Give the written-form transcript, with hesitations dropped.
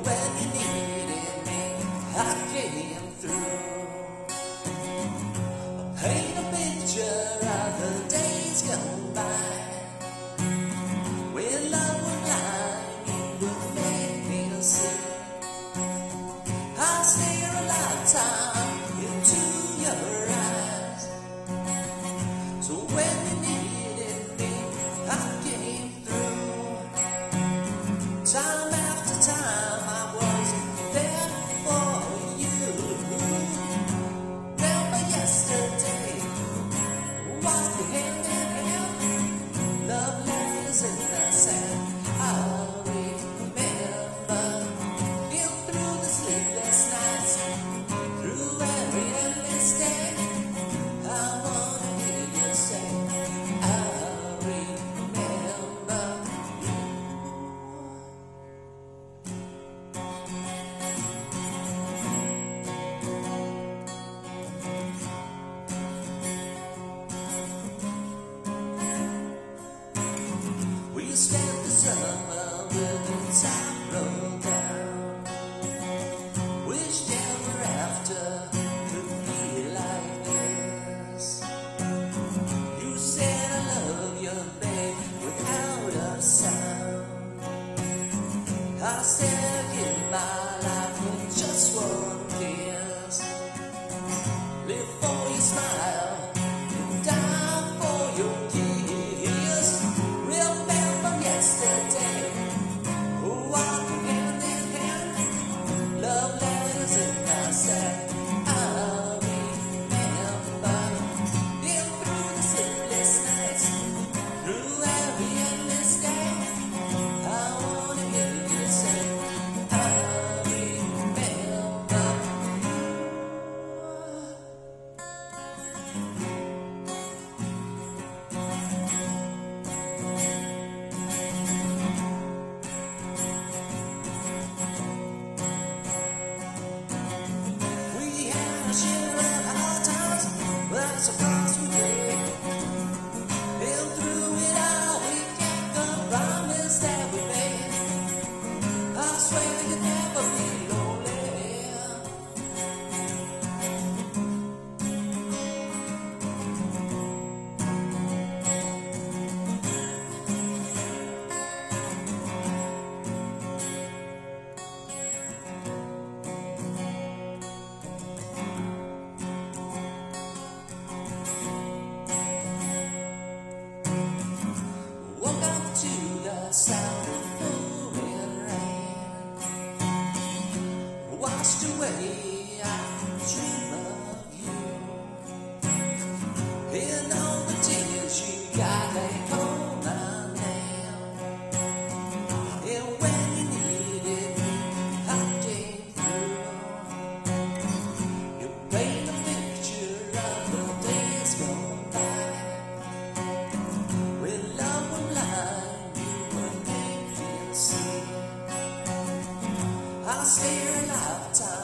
when you needed me, I came through. Paint a picture of the days gone by, when love was blind, you would make me see. I'll stare a lifetime into your eyes. So when you needed me, I came through. Time after time, I was there for you. Remember yesterday, walking hand in hand, love letters in the sand. I'll remember you through the sleepless nights, through every endless day. I wanna hear you say, I'll remember you. We spent the summer with the top rolled down. Wished ever after could be like this. You said I love you, babe, without a sound. I said I'd give my life with just one kiss. Live for your smile and die for your kiss. Remember yesterday, walking hand in hand, love letters in my sack. I'll remember you through the sleepless nights, through every endless day. I wanna hear you say, I'll remember you. We had a share of hard times, but that's a price we paid. And through it all, we kept the promise that we made. I swear you'd never be lonely. Woke up to the sound of pouring rain. Washed away, I dream of you. And all the tears you got, they call my name. And when you needed me, I came through. You paint a picture of the days gone by, when love was blind, you would make me see. I'll stay a lifetime